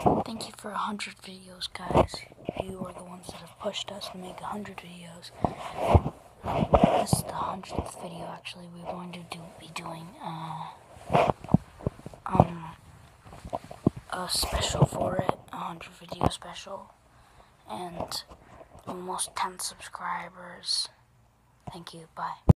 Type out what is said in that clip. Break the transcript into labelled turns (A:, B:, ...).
A: Thank you for 100 videos, guys. You are the ones that have pushed us to make 100 videos. This is the 100th video, actually. We're going to be doing a special for it, a 100 video special, and almost 10 subscribers. Thank you, bye.